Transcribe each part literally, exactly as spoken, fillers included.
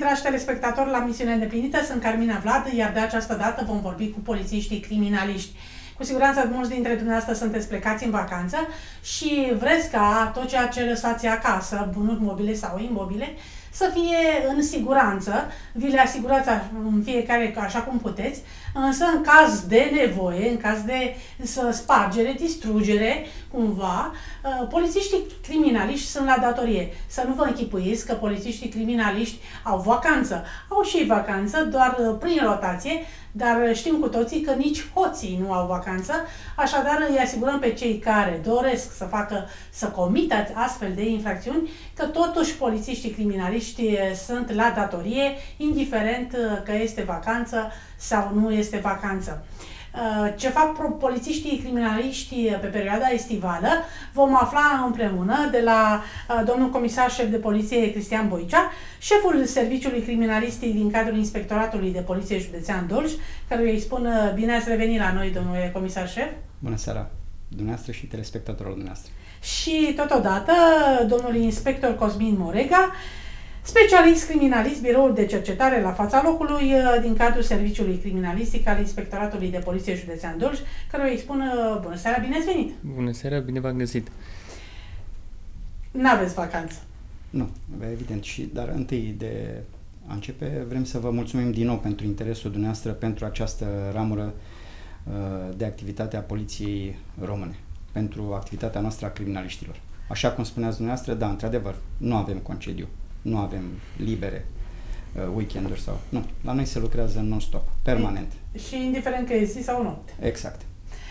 dragi telespectatori, la Misiune Îndeplinită, sunt Carmina Vlad, iar de această dată vom vorbi cu polițiștii criminaliști. Cu siguranță mulți dintre dumneavoastră sunteți plecați în vacanță și vreți ca tot ceea ce lăsați acasă, bunuri mobile sau imobile, să fie în siguranță. Vi le asigurați în fiecare așa cum puteți, însă în caz de nevoie, în caz de spargere, distrugere, cumva, polițiștii criminaliști sunt la datorie. Să nu vă închipuiți că polițiștii criminaliști au vacanță. Au și vacanță, doar prin rotație, dar știm cu toții că nici hoții nu au vacanță, așadar îi asigurăm pe cei care doresc să facă, să comită astfel de infracțiuni, că totuși polițiștii criminaliști sunt la datorie, indiferent că este vacanță sau nu este vacanță. Ce fac polițiștii criminaliști pe perioada estivală vom afla împreună de la domnul comisar șef de poliție Cristian Boicea, șeful serviciului criminalistic din cadrul Inspectoratului de Poliție Județean Dolj, care îi spun bine ați revenit la noi, domnule comisar șef. Bună seara, dumneavoastră și telespectatorilor dumneavoastră. Și totodată domnul inspector Cosmin Morega, specialist criminalist, biroul de cercetare la fața locului din cadrul serviciului criminalistic al Inspectoratului de Poliție Județean Dolj, care îi spun bună seara, bine ați venit! Bună seara, bine v-am găsit! N-aveți vacanță? Nu, evident, și, dar întâi de a începe vrem să vă mulțumim din nou pentru interesul dumneavoastră pentru această ramură de activitate a Poliției Române, pentru activitatea noastră a criminaliștilor. Așa cum spuneați dumneavoastră, da, într-adevăr, nu avem concediu. Nu avem libere uh, weekenduri sau... Nu, la noi se lucrează non-stop, permanent. Și indiferent că e zi sau noapte. Exact.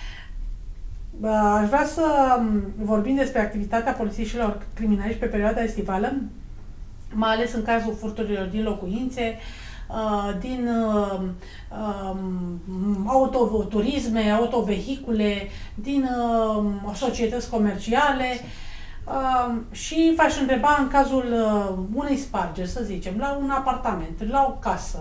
Aș vrea să vorbim despre activitatea polițiștilor criminaliști pe perioada estivală, mai ales în cazul furturilor din locuințe, din autoturisme, autovehicule, din societăți comerciale. Uh, și v-aș întreba în cazul uh, unei spargeri, să zicem, la un apartament, la o casă,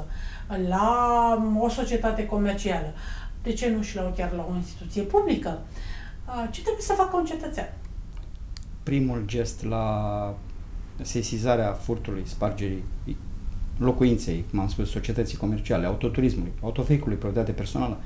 la o societate comercială, de ce nu și la, chiar la o instituție publică, uh, ce trebuie să facă un cetățean? Primul gest la sesizarea furtului, spargerii locuinței, cum am spus, societății comerciale, autoturismului, autovehiculului, proprietate personală,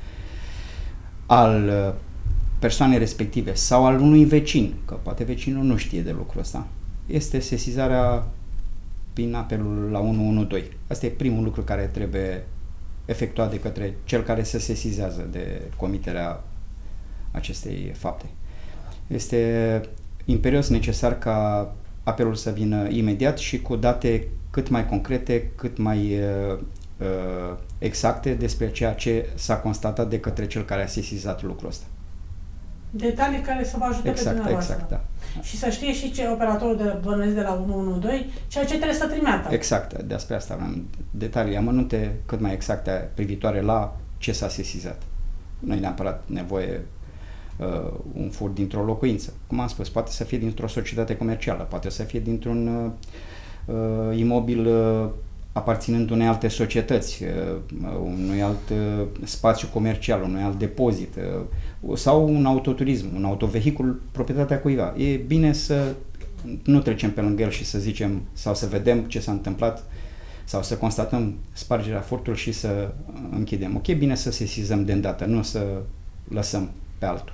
al uh, persoanei respective sau al unui vecin, că poate vecinul nu știe de lucrul ăsta, este sesizarea prin apelul la unu unu doi. Asta e primul lucru care trebuie efectuat de către cel care se sesizează de comiterea acestei fapte. Este imperios necesar ca apelul să vină imediat și cu date cât mai concrete, cât mai uh, uh, exacte despre ceea ce s-a constatat de către cel care a sesizat lucrul ăsta. Detalii care să vă ajute exact, pe dumneavoastră. Exact, da. Și să știe și ce operatorul de bănuiesc de la unu unu doi, ceea ce trebuie să trimeată. Exact, despre asta avem detalii amănunte cât mai exacte privitoare la ce s-a sesizat. Nu e neapărat nevoie uh, un furt dintr-o locuință. Cum am spus, poate să fie dintr-o societate comercială, poate să fie dintr-un uh, imobil uh, aparținând unei alte societăți, unui alt spațiu comercial, unui alt depozit sau un autoturism, un autovehicul, proprietatea cuiva. E bine să nu trecem pe lângă el și să zicem sau să vedem ce s-a întâmplat sau să constatăm spargerea furtului și să închidem. Ok, bine să sesizăm de îndată, nu să lăsăm pe altul.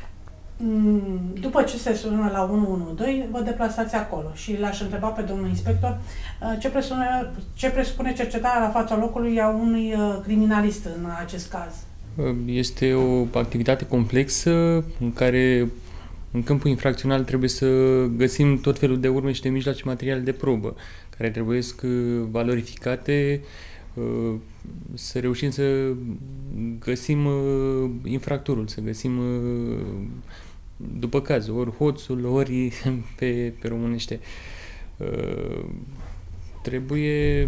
După ce se sună la unu unu doi, vă deplasați acolo și l-aș întreba pe domnul inspector ce presupune, ce presupune cercetarea la fața locului a unui criminalist în acest caz. Este o activitate complexă în care în câmpul infracțional trebuie să găsim tot felul de urme și de mijloace materiale de probă care trebuie să valorificate, să reușim să găsim infractorul, să găsim după caz, ori hoțul, ori pe, pe românește. Trebuie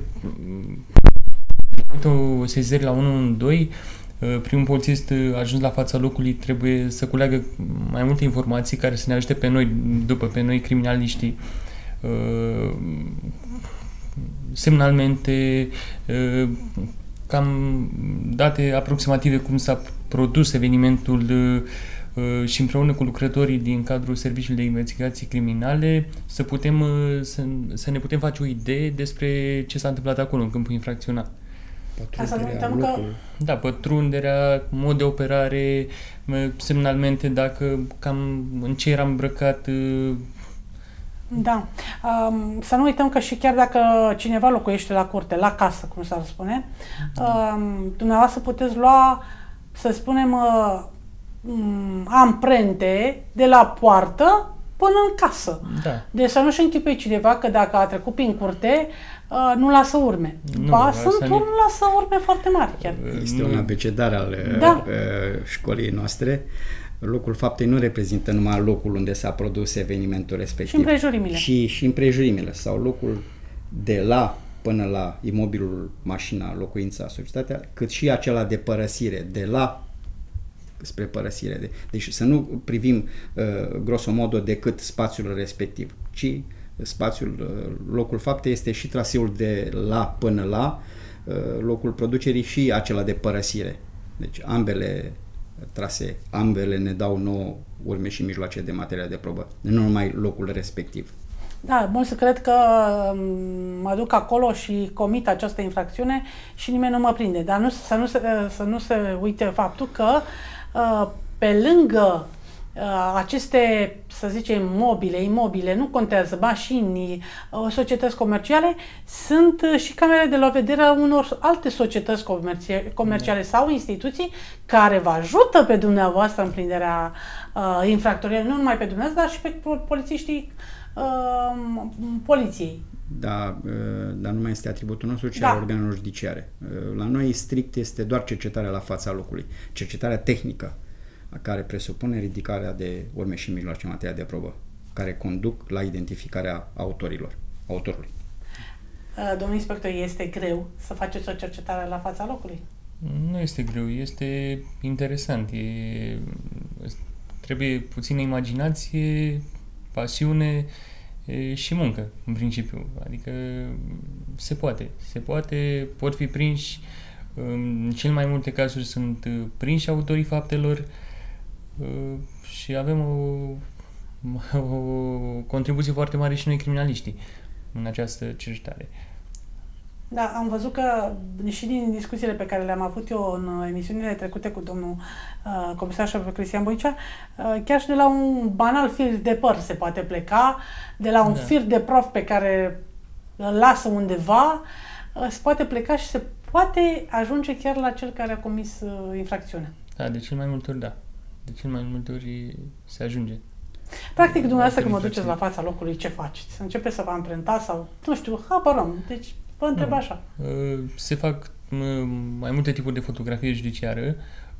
o sesizare la unu unu doi, primul polițist ajuns la fața locului trebuie să culeagă mai multe informații care să ne ajute pe noi, după pe noi criminaliștii, semnalmente, cam date aproximative cum s-a produs evenimentul, și împreună cu lucrătorii din cadrul Serviciului de Investigații Criminale să, putem, să, să ne putem face o idee despre ce s-a întâmplat acolo în câmpul infracțional. Ca să nu uităm că... Da, pătrunderea, mod de operare, semnalmente, dacă cam în ce era îmbrăcat. Da. Um, să nu uităm că și chiar dacă cineva locuiește la curte, la casă, cum s-ar spune, um, dumneavoastră puteți lua, să spunem, uh, um, amprente de la poartă până în casă. Da. Deci să nu-și închipui cineva că dacă a trecut prin curte, uh, nu lasă urme. Nu, ba, sunt ne... nu lasă urme foarte mari chiar. Este un abecedar al da. școlii noastre. Locul faptei nu reprezintă numai locul unde s-a produs evenimentul respectiv. Și împrejurimile. Și, și împrejurimile sau locul de la până la imobilul, mașina, locuința, societatea, cât și acela de părăsire, de la spre părăsire. Deci să nu privim uh, grosomodo decât spațiul respectiv, ci spațiul, uh, locul faptei este și traseul de la până la, uh, locul producerii și acela de părăsire. Deci ambele trasee, ambele ne dau nouă urme și mijloace de material de probă, nu numai locul respectiv. Da, mulți cred că mă duc acolo și comit această infracțiune și nimeni nu mă prinde, dar nu, să, nu se, să nu se uite faptul că pe lângă aceste, să zicem, mobile, imobile, nu contează, mașini, societăți comerciale, sunt și camere de la vedere a unor alte societăți comerciale, comerciale sau instituții care vă ajută pe dumneavoastră în prinderea uh, infractorilor, nu numai pe dumneavoastră, dar și pe polițiștii uh, poliției. Da, uh, dar nu mai este atributul nostru, ci da. al organelor judiciare. Uh, la noi strict este doar cercetarea la fața locului, cercetarea tehnică, care presupune ridicarea de urme și mijloace materiale de probă, care conduc la identificarea autorilor, autorului. Domnul inspector, este greu să faceți o cercetare la fața locului? Nu este greu, este interesant. E, trebuie puțină imaginație, pasiune e, și muncă, în principiu. Adică se poate. Se poate, pot fi prinși. În cel mai multe cazuri sunt prinși autorii faptelor, și avem o, o contribuție foarte mare și noi criminaliștii în această cercetare. Da, am văzut că și din discuțiile pe care le-am avut eu în emisiunile trecute cu domnul uh, comisar șef Cristian Boicea, uh, chiar și de la un banal fir de păr se poate pleca, de la un da. fir de prof pe care îl lasă undeva, uh, se poate pleca și se poate ajunge chiar la cel care a comis uh, infracțiunea. Da, de cel mai multe ori da. De cel mai multe ori se ajunge. Practic, dumneavoastră când mă duceți la fața locului, ce faceți? Începeți să vă amprentați sau, nu știu, habarăm. Deci, vă întreb nu. așa. Se fac mai multe tipuri de fotografie judiciară.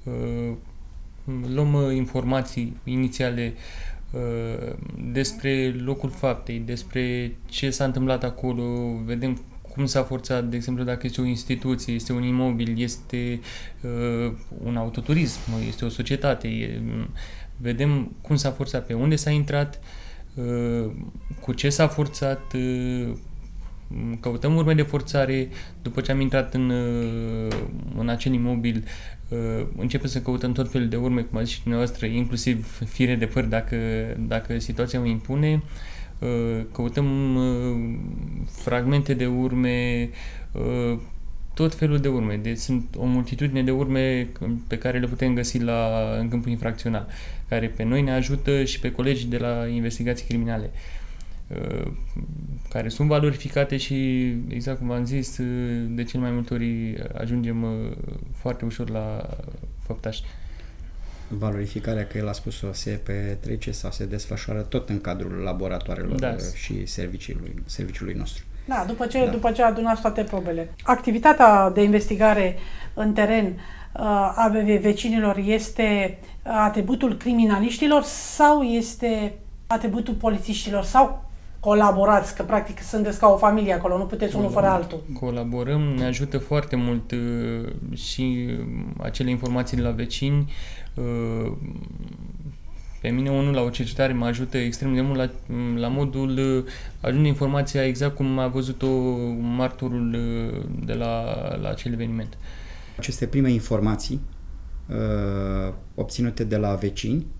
Luăm informații inițiale despre locul faptei, despre ce s-a întâmplat acolo, vedem cum s-a forțat, de exemplu, dacă este o instituție, este un imobil, este uh, un autoturism, este o societate, e, vedem cum s-a forțat, pe unde s-a intrat, uh, cu ce s-a forțat, uh, căutăm urme de forțare, după ce am intrat în, uh, în acel imobil, uh, începem să căutăm tot felul de urme, cum a zis și dumneavoastră, inclusiv fire de păr, dacă, dacă situația o impune. Căutăm fragmente de urme, tot felul de urme. Deci sunt o multitudine de urme pe care le putem găsi la, în câmpul infracțional, care pe noi ne ajută și pe colegii de la investigații criminale, care sunt valorificate și, exact cum v-am zis, de cel mai multe ori ajungem foarte ușor la făptași. Valorificarea, că el a spus-o, se petrece sau se desfășoară tot în cadrul laboratoarelor da. și serviciului, serviciului nostru. Da, după ce, da. după ce adunați toate probele. Activitatea de investigare în teren a vecinilor este atributul criminaliștilor sau este atributul polițiștilor sau colaborați, că practic sunteți ca o familie acolo, nu puteți unul fără altul. Colaborăm, ne ajută foarte mult uh, și acele informații de la vecini. Uh, pe mine unul la o cercetare mă ajută extrem de mult la, la modul uh, ajunge informația exact cum a văzut-o martorul uh, de la, la acel eveniment. Aceste prime informații uh, obținute de la vecini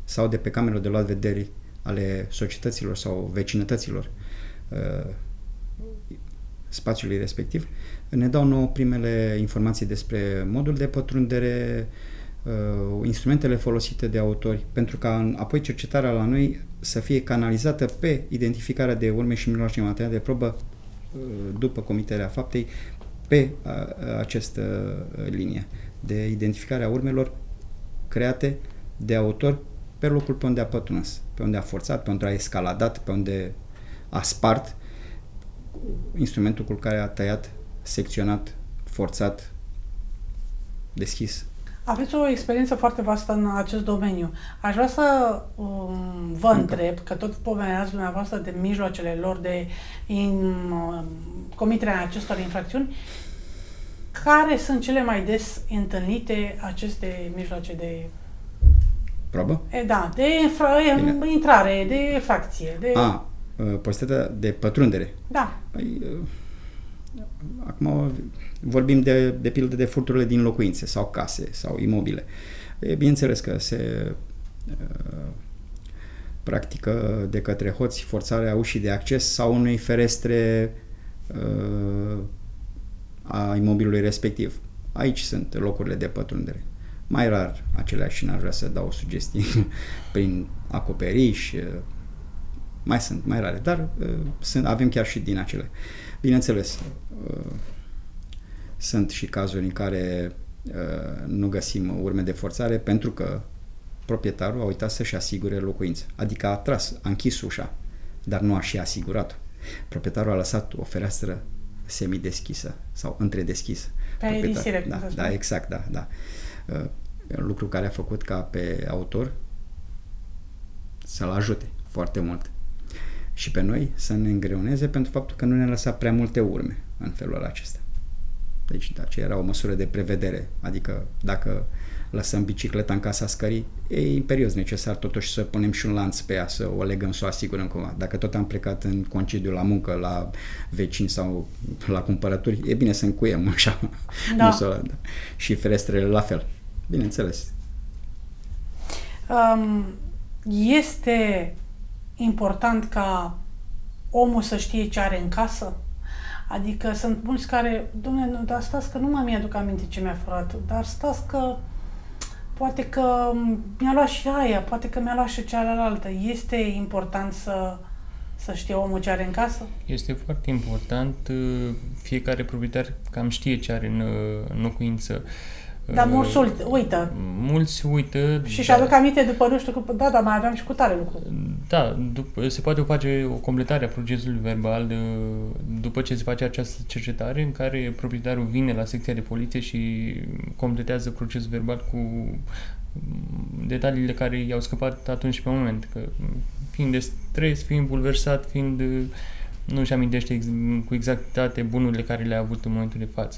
sau de pe camerele de luat vederi ale societăților sau vecinătăților uh, spațiului respectiv, ne dau nouă primele informații despre modul de pătrundere, uh, instrumentele folosite de autori, pentru ca apoi cercetarea la noi să fie canalizată pe identificarea de urme și mijloace materiale de probă uh, după comiterea faptei pe uh, această linie de identificare a urmelor create de autor pe locul pe unde a pătruns, pe unde a forțat, pe unde a escaladat, pe unde a spart instrumentul cu care a tăiat, secționat, forțat, deschis. Aveți o experiență foarte vastă în acest domeniu. Aș vrea să um, vă Încă. întreb, că tot pomeneați dumneavoastră de mijloacele lor de in, um, comiterea acestor infracțiuni, care sunt cele mai des întâlnite aceste mijloace de probă? E, da, de infra, intrare, de fracție. De... A, posibilitatea de pătrundere. Da. Păi, acum vorbim de, de pildă de furturile din locuințe sau case sau imobile. E, bineînțeles că se uh, practică de către hoți forțarea ușii de acces sau unei ferestre uh, a imobilului respectiv. Aici sunt locurile de pătrundere. Mai rar acelea și n-ar vrea să dau sugestii prin acoperiș, mai sunt, mai rare, dar uh, sunt, avem chiar și din acele. Bineînțeles, uh, sunt și cazuri în care uh, nu găsim urme de forțare pentru că proprietarul a uitat să-și asigure locuința. Adică a tras, a închis ușa, dar nu a și asigurat-o. Proprietarul a lăsat o fereastră semideschisă sau întredeschisă. Pe aerisire, da, da, exact, da, da. Uh, lucru care a făcut ca pe autor să-l ajute foarte mult și pe noi să ne îngreuneze pentru faptul că nu ne-a lăsat prea multe urme în felul acesta. Deci, da, ce era o măsură de prevedere, adică dacă lăsăm bicicleta în casa scării, e imperios necesar totuși să punem și un lanț pe ea, să o legăm, să o asigurăm cumva. Dacă tot am plecat în concediu la muncă, la vecini sau la cumpărături, e bine să încuiem așa. Da. Nu să, da. Și ferestrele la fel. Bineînțeles. Um, este important ca omul să știe ce are în casă? Adică sunt mulți care, dom'le, dar stați că nu mai mi-aduc aminte ce mi-a furat, dar stați că poate că mi-a luat și aia, poate că mi-a luat și cealaltă. Este important să, să știe omul ce are în casă? Este foarte important. Fiecare proprietar cam știe ce are în, în locuință. Dar mulți uită. Mulți uită. Și își aduc aminte după nu știu, da, dar mai aveam și cu tare lucru. Da, după, se poate face o completare a procesului verbal după ce se face această cercetare în care proprietarul vine la secția de poliție și completează procesul verbal cu detaliile care i-au scăpat atunci pe moment. Că fiind de stres, fiind bulversat, fiind nu își amintește ex- cu exactitate bunurile care le-a avut în momentul de față.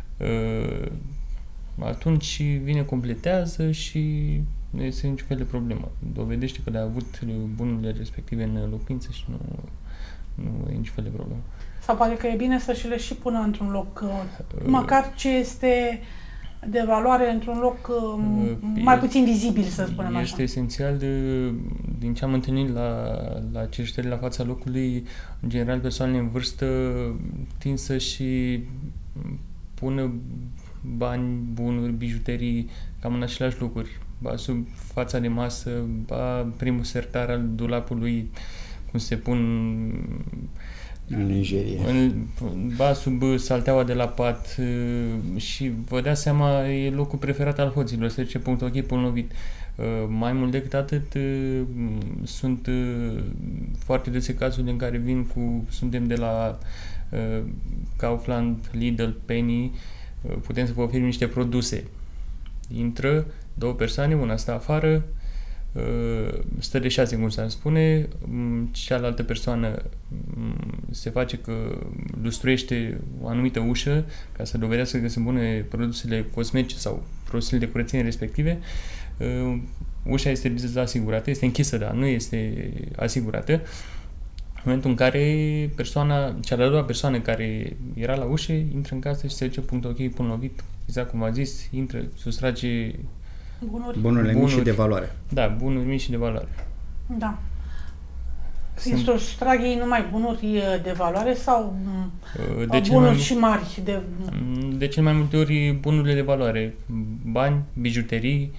Atunci vine, completează și nu este niciun fel de problemă. Dovedește că le-a avut bunurile respective în locuință și nu, nu e niciun fel de problemă. Sau poate că e bine să și le și pună într-un loc, măcar ce este de valoare, într-un loc uh, mai e, puțin vizibil, să spunem este așa. Este esențial, de, din ce am întâlnit la, la cercetări la fața locului, în general persoanele în vârstă tind să și pună bani, bunuri, bijuterii cam în aceleași locuri, ba sub fața de masă, ba primul sertar al dulapului, cum se pun în lingerie, în, ba sub salteaua de la pat, și vă dați seama, e locul preferat al hoților, se zice punct ok, punct lovit. Mai mult decât atât, sunt foarte dese cazuri în care vin cu, suntem de la Kaufland, Lidl, Penny, putem să vă oferim niște produse. Intră două persoane, una stă afară, stă de șase, cum s-ar spune, cealaltă persoană se face că lustruiește o anumită ușă ca să dovedească că sunt bune produsele cosmetice sau produsele de curățenie respective. Ușa este asigurată, este închisă, dar nu este asigurată. În momentul în care persoana, cea de-a doua persoană care era la ușă, intră în casă și se zice punct ok, punct lovit, exact cum a zis, intră, sustrage Bunuri. Bunurile bunuri, mici și de valoare. Da, bunuri mici și de valoare. Da. Sunt trag ei numai bunuri de valoare sau de bunuri mai, și mari? De... de cel mai multe ori bunurile de valoare. Bani, bijuterii,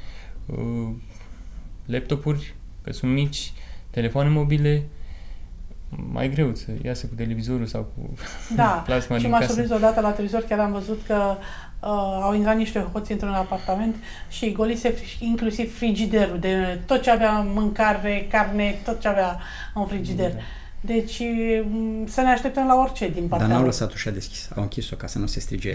laptopuri, că sunt mici, telefoane mobile. Mai greu să iasă cu televizorul sau cu da. plasma și din m-a casă. surprins odată la televizor, chiar am văzut că uh, au intrat niște hoți într-un apartament și golise inclusiv frigiderul, de tot ce avea mâncare, carne, tot ce avea în frigider. Da. Deci să ne așteptăm la orice din partea. Dar n-au lăsat ușa deschis, au închis-o ca să nu se strige.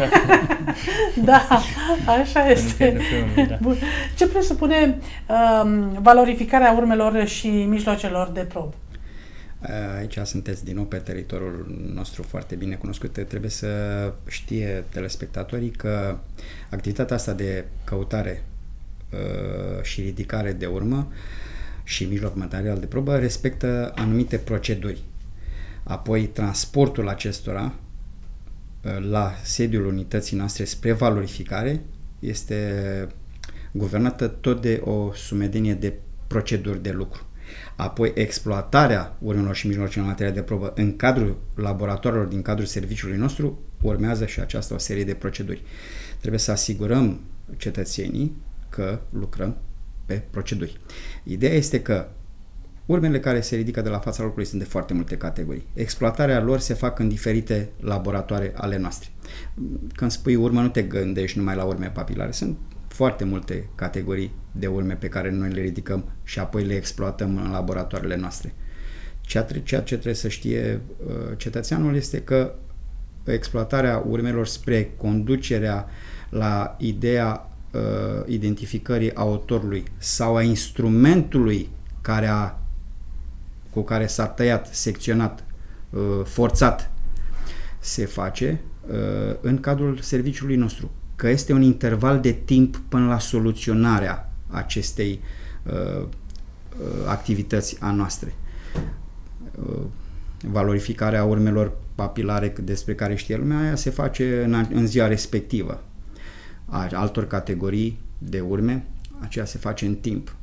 Da, așa este. Da. Bun. Ce presupune um, valorificarea urmelor și mijloacelor de probă? Aici sunteți din nou pe teritoriul nostru foarte bine cunoscut. Trebuie să știe telespectatorii că activitatea asta de căutare uh, și ridicare de urmă și mijloc material de probă respectă anumite proceduri. Apoi transportul acestora uh, la sediul unității noastre spre valorificare este guvernată tot de o sumedenie de proceduri de lucru. Apoi exploatarea urmelor și mijloacelor materiale de probă în cadrul laboratoarelor din cadrul serviciului nostru urmează și aceasta o serie de proceduri. Trebuie să asigurăm cetățenii că lucrăm pe proceduri. Ideea este că urmele care se ridică de la fața locului sunt de foarte multe categorii. Exploatarea lor se fac în diferite laboratoare ale noastre. Când spui urmă, nu te gândești numai la urme papilare, sunt foarte multe categorii de urme pe care noi le ridicăm și apoi le exploatăm în laboratoarele noastre. Ceea ce trebuie să știe cetățeanul este că exploatarea urmelor spre conducerea la ideea uh, identificării autorului sau a instrumentului care a, cu care s-a tăiat, secționat, uh, forțat, se face uh, în cadrul serviciului nostru. Că este un interval de timp până la soluționarea acestei uh, uh, activități a noastre. Uh, valorificarea urmelor papilare despre care știe lumea, aia se face în, în ziua respectivă. A altor categorii de urme, aceea se face în timp.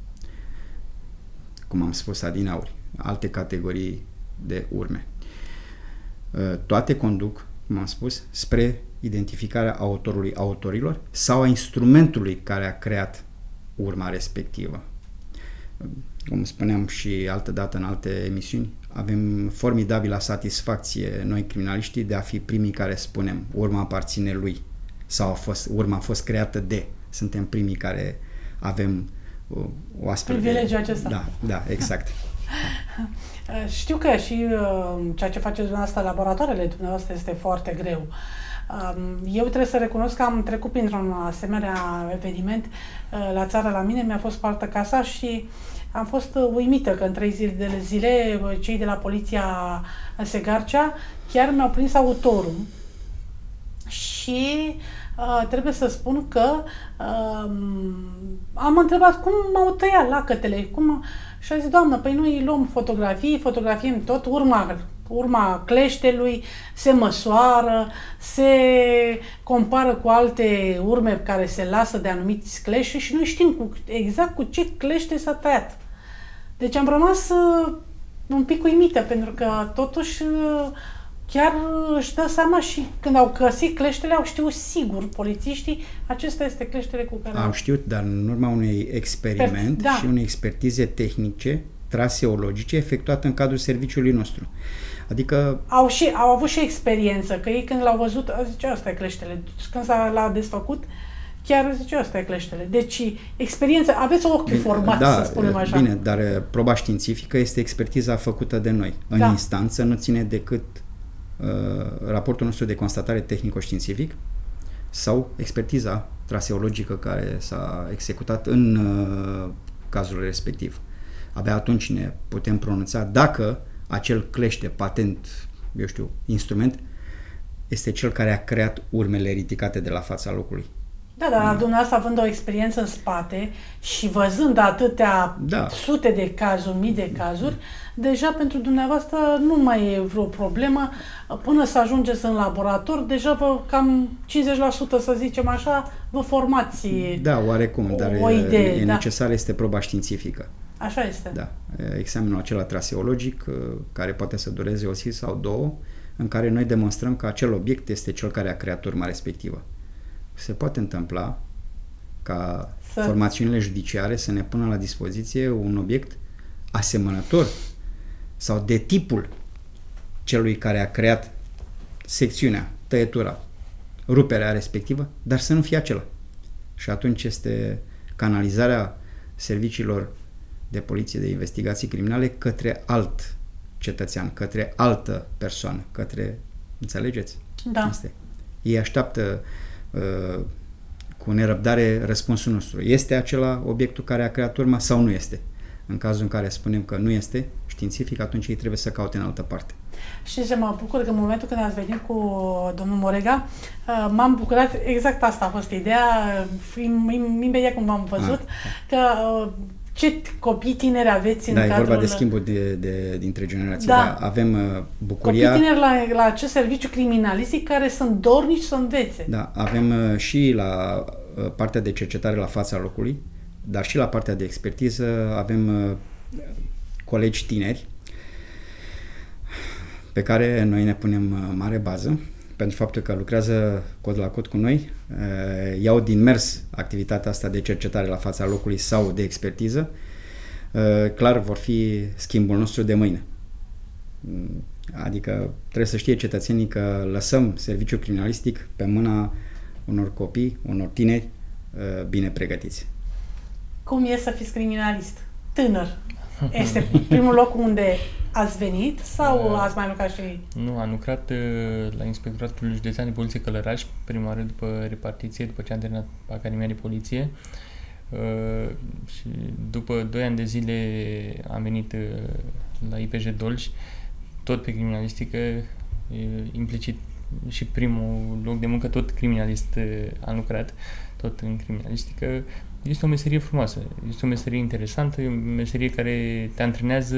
Cum am spus adineauri, alte categorii de urme. Uh, toate conduc, cum am spus, spre identificarea autorului, autorilor sau a instrumentului care a creat urma respectivă. Cum spuneam și altă dată în alte emisiuni, avem formidabilă satisfacție noi criminaliștii de a fi primii care spunem urma aparține lui sau a fost, urma a fost creată de. Suntem primii care avem o, o astfel de... privilegiul acesta. Da, da, exact. Știu că și uh, ceea ce faceți dumneavoastră, laboratoarele dumneavoastră, este foarte greu. Eu trebuie să recunosc că am trecut printr-un asemenea eveniment la țară la mine, mi-a fost spartă casa și am fost uimită că în trei zile de zile cei de la poliția Segarcea chiar mi-au prins autorul și uh, trebuie să spun că uh, am întrebat cum m-au tăiat lacătele, cum... și a zis, doamnă, păi noi luăm fotografii, fotografiem tot, urma urma cleștelui, se măsoară, se compară cu alte urme care se lasă de anumiți clește și noi știm cu, exact cu ce clește s-a tăiat. Deci am rămas uh, un pic uimită, pentru că totuși uh, chiar își dă seama și când au găsit cleștele, au știut sigur polițiștii, acesta este cleștele cu care... Au știut, dar în urma unui experiment da. și unei expertize tehnice, traseologice, efectuată în cadrul serviciului nostru. Adică... Au, și, au avut și experiență, că ei când l-au văzut, zice, asta e cleștele. Când s-a, l-a desfăcut, chiar zice, asta e cleștele. Deci, experiență, aveți ochiul format, da, să spunem așa. Bine, dar proba științifică este expertiza făcută de noi. În da. instanță nu ține decât uh, raportul nostru de constatare tehnico-științific sau expertiza traseologică care s-a executat în uh, cazul respectiv. Abia atunci ne putem pronunța dacă acel clește, patent, eu știu, instrument, este cel care a creat urmele ridicate de la fața locului. Da, dar dumneavoastră având o experiență în spate și văzând atâtea da. sute de cazuri, mii de cazuri, deja pentru dumneavoastră nu mai e vreo problemă. Până să ajungeți în laborator, deja vă cam cincizeci la sută, să zicem așa, vă formați. Da, oarecum, dar o idee, e, e da. necesară este proba științifică. Așa este. Da. Examenul acela traseologic, care poate să dureze o zi sau două, în care noi demonstrăm că acel obiect este cel care a creat urma respectivă. Se poate întâmpla ca să... formațiunile judiciare să ne pună la dispoziție un obiect asemănător sau de tipul celui care a creat secțiunea, tăietura, ruperea respectivă, dar să nu fie acela. Și atunci este canalizarea serviciilor de poliție de investigații criminale către alt cetățean, către altă persoană, către... Înțelegeți? Da. Asta e. Ei așteaptă uh, cu nerăbdare răspunsul nostru. Este acela obiectul care a creat urma sau nu este? În cazul în care spunem că nu este științific, atunci ei trebuie să caute în altă parte. Știți ce mă bucur? Că în momentul când ați venit cu domnul Morega, m-am bucurat, exact asta a fost ideea, imediat cum v-am văzut, a, că ce copii tineri aveți în da, cadrul... Da, e vorba de schimbul de, de, dintre generații. Da. Da, avem uh, bucuria... Copii tineri la, la acest serviciu criminalistic care sunt dornici să învețe. Da, avem uh, și la uh, partea de cercetare la fața locului, dar și la partea de expertiză avem uh, colegi tineri pe care noi ne punem uh, mare bază pentru faptul că lucrează cod la cod cu noi, uh, iau din mers activitatea asta de cercetare la fața locului sau de expertiză, uh, clar vor fi schimbul nostru de mâine. Adică trebuie să știe cetățenii că lăsăm serviciul criminalistic pe mâna unor copii, unor tineri uh, bine pregătiți. Cum e să fiți criminalist? Tânăr. Este primul loc unde ați venit sau ați mai lucrat și... Nu, am lucrat uh, la Inspectoratul Județean de Poliție Călăraș, prima oară după repartiție, după ce am terminat Academia de Poliție. Uh, și după doi ani de zile am venit uh, la I P J Dolj, tot pe criminalistică, uh, implicit și primul loc de muncă, tot criminalist uh, am lucrat, tot în criminalistică. Este o meserie frumoasă, este o meserie interesantă, e o meserie care te antrenează.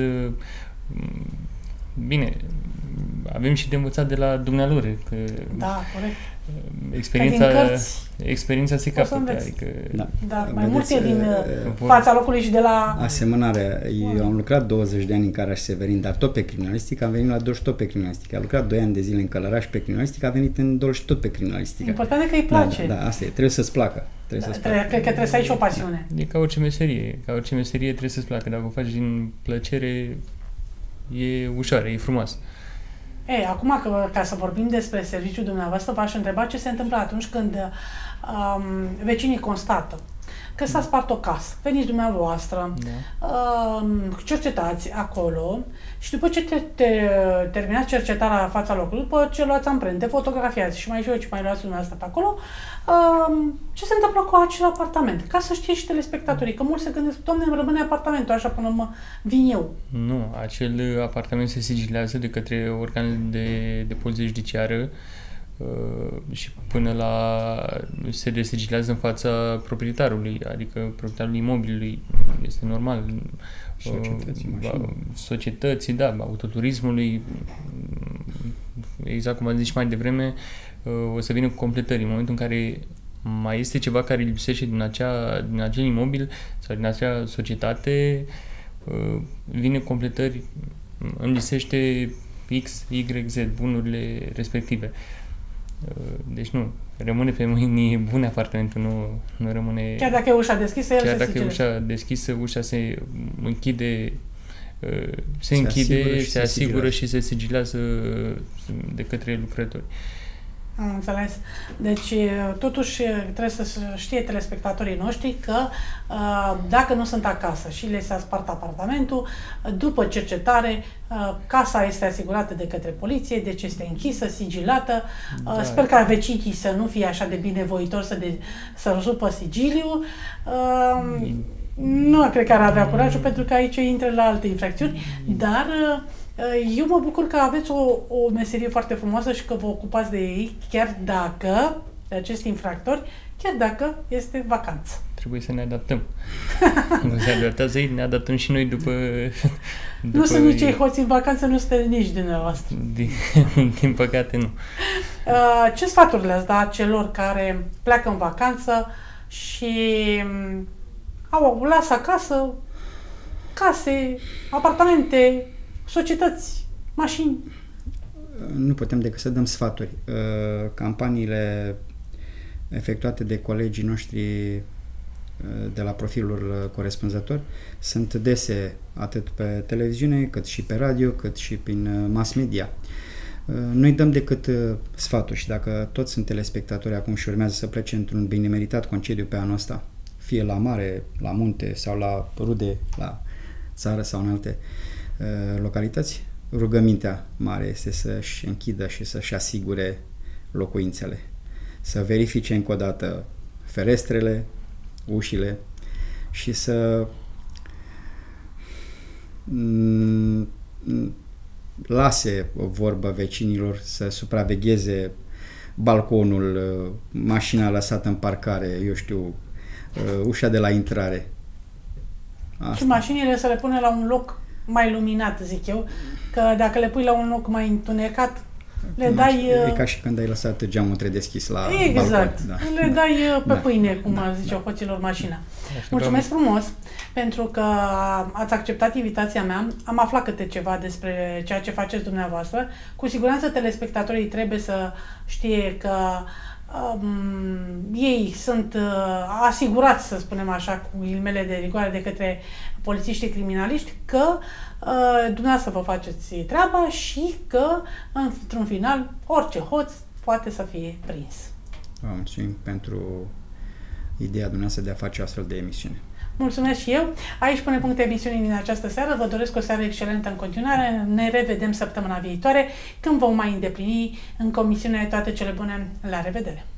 Bine, avem și de învățat de la dumnealor, că da, corect. Experiența, experiența se capătă. Adică, da, da, mai multe din uh, fața locului și de la... Asemănarea. Eu am lucrat douăzeci de ani în Caraș Severin, dar tot pe criminalistică, am venit la Dolj tot pe criminalistică. Am lucrat doi ani de zile în Călăraș pe criminalistică, am venit în Dolj tot pe criminalistică. Important e că îi place. Da, da, asta e. Trebuie să-ți placă. Trebuie da, să-ți trebuie, placă. cred că trebuie să ai și o pasiune. E ca orice meserie. Ca orice meserie trebuie să-ți placă. Dacă o faci din plăcere, e ușoară, e frumos. Ei, acum, că, ca să vorbim despre serviciul dumneavoastră, v-aș întreba ce se întâmplă atunci când um, vecinii constată că s-a spart o casă. Veniți dumneavoastră, da. um, cercetați acolo și după ce te, te, terminați cercetarea la fața locului, după ce luați amprente, fotografiați și mai și eu ce mai luați dumneavoastră pe acolo, um, ce se întâmplă cu acel apartament? Ca să știe și telespectatorii, că mulți se gândesc, doamne, îmi rămâne apartamentul așa până mă vin eu. Nu, acel apartament se sigilează de către organele de, de poliție judiciară uh, și până la se desigilează în fața proprietarului, adică proprietarul imobilului, este normal. Societății, uh, societății, da, autoturismului, exact cum am zis și mai devreme, uh, o să vină cu completări. În momentul în care mai este ceva care lipsește din, acea, din acel imobil sau din acea societate, uh, vine completări, îmi lisește X, Y, Z, bunurile respective. Deci nu, rămâne pe mâini bune apartamentul, nu, nu rămâne... Chiar dacă e ușa deschisă, el chiar se dacă sigile. e ușa deschisă, ușa se închide, se, se închide, asigură se, se asigură sigilează. și se sigilează de către lucrători. Am înțeles. Deci, totuși, trebuie să știe telespectatorii noștri că dacă nu sunt acasă și le s-a spart apartamentul, după cercetare, casa este asigurată de către poliție, deci este închisă, sigilată. Da. Sper ca vecinii să nu fie așa de binevoitori să, de, să rupă sigiliu. Nu cred că ar avea curajul, pentru că aici intră la alte infracțiuni, dar eu mă bucur că aveți o, o meserie foarte frumoasă și că vă ocupați de ei, chiar dacă de acești infractori, chiar dacă este vacanță. Trebuie să ne adaptăm. Nu se adaptează ei, ne adaptăm și noi după... după nu sunt nici ei hoți în vacanță, nu sunteți nici dumneavoastră. Din, din păcate, nu. Ce sfaturi le-ați da celor care pleacă în vacanță și au lasă acasă case, apartamente, societăți, mașini? Nu putem decât să dăm sfaturi. Campaniile efectuate de colegii noștri de la profilul corespunzător sunt dese atât pe televiziune, cât și pe radio, cât și prin mass media. Noi dăm decât sfaturi și dacă toți sunt telespectatori acum și urmează să plece într-un bine meritat concediu pe anul ăsta, fie la mare, la munte sau la rude, la țară sau în alte uh, localități, rugămintea mare este să-și închidă și să-și asigure locuințele. Să verifice încă o dată ferestrele, ușile și să mm, lase o vorbă vecinilor, să supravegheze balconul, mașina lăsată în parcare, eu știu, ușa de la intrare. Asta. Și mașinile să le pune la un loc mai luminat, zic eu, că dacă le pui la un loc mai întunecat, le dai... E ca și când ai lăsat geamul întredeschis la exact. balcon. Da. Le dai pe da. pâine, cum da. ziceau da. hoților mașina. Așa, Mulțumesc doamne. frumos pentru că ați acceptat invitația mea. Am aflat câte ceva despre ceea ce faceți dumneavoastră. Cu siguranță telespectatorii trebuie să știe că um, ei sunt uh, asigurați, să spunem așa, cu ghilimele de rigoare de către polițiștii criminaliști, că uh, dumneavoastră vă faceți treaba și că, într-un final, orice hoț poate să fie prins. Vă mulțumim pentru ideea dumneavoastră de a face astfel de emisiune. Mulțumesc și eu. Aici pune punct emisiunii din această seară. Vă doresc o seară excelentă în continuare. Ne revedem săptămâna viitoare când vom mai îndeplini în comisiune toate cele bune. La revedere!